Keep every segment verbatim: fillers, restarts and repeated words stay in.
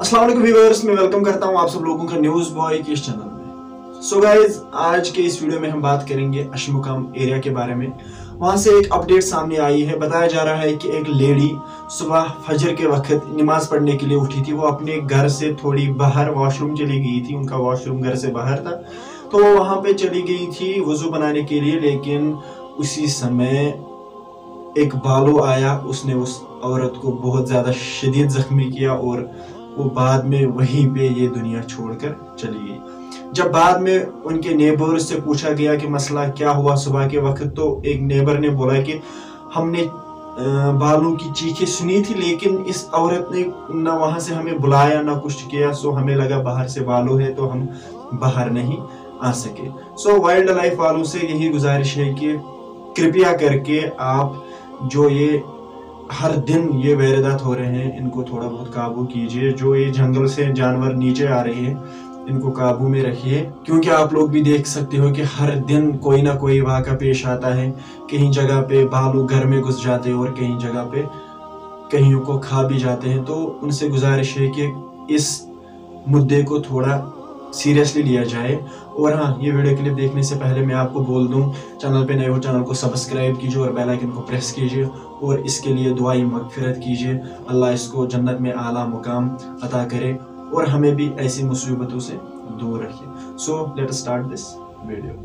अस्सलाम वालेकुम व्यूअर्स, मैं वेलकम करता हूं आप सब लोगों का न्यूज़ बॉय के इस चैनल में। सो गाइज, आज के इस वीडियो में हम बात करेंगे अशमुकाम एरिया के बारे में। वहां से एक अपडेट सामने आई है। बताया जा रहा है कि एक लेडी सुबह फजर के वक्त नमाज पढ़ने के लिए उठी थी। वो अपने घर से थोड़ी बाहर वॉशरूम चली गई थी। उनका वॉशरूम घर से बाहर था, तो वो वहां पे चली गई थी वजू बनाने के लिए। लेकिन उसी समय एक बालू आया, उसने उस औरत को बहुत ज्यादा शदीद जख्मी किया और वो बाद में वहीं पे ये दुनिया छोड़कर चली गई। जब बाद में उनके नेबर से पूछा गया कि मसला क्या हुआ सुबह के वक्त, तो एक नेबर ने बोला कि हमने बालू की चीखें सुनी थी, लेकिन इस औरत ने ना वहां से हमें बुलाया ना कुछ किया। सो हमें लगा बाहर से बालू है तो हम बाहर नहीं आ सके। सो वाइल्ड लाइफ वालों से यही गुजारिश है कि कृपया करके आप जो ये हर दिन ये वारदात हो रहे हैं, इनको थोड़ा बहुत काबू कीजिए। जो ये जंगल से जानवर नीचे आ रहे हैं, इनको काबू में रखिए, क्योंकि आप लोग भी देख सकते हो कि हर दिन कोई ना कोई वाक़ा पेश आता है। कहीं जगह पे भालू घर में घुस जाते हैं और कहीं जगह पे कहीं को खा भी जाते हैं। तो उनसे गुजारिश है कि इस मुद्दे को थोड़ा सीरियसली लिया जाए। और हाँ, ये वीडियो क्लिप देखने से पहले मैं आपको बोल दूं, चैनल पे नए हो चैनल को सब्सक्राइब कीजिए और बेल आइकन को प्रेस कीजिए और इसके लिए दुआई मगफिरत कीजिए। अल्लाह इसको जन्नत में आला मुकाम अता करे और हमें भी ऐसी मुसीबतों से दूर रखे। So let us start this video.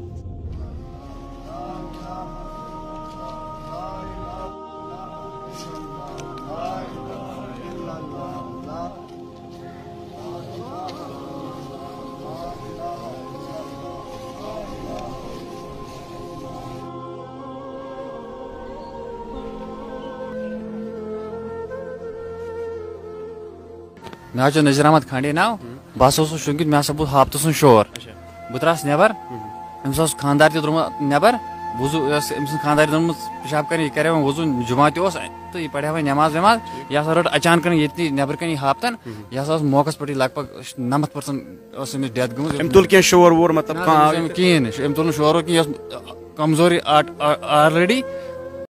मे नज़ीर अहमद खांडे नाव बह शुंगित मे बुत हापत सुन शोर बह द्रास नबर अम्स खानदार तुरमुत नबर वजू अम खानदार दोनमुत पेशाब कर कर वजू जुमा तो यह पढ़ा नमाज वमाज। यह रट अचानक ये नबर कन हापतन यह मौका पे लगभग नमत परसेंट डेथ गई शोर वोर मतलब कहें अम तुल शोर कमजोरी ऑलरेडी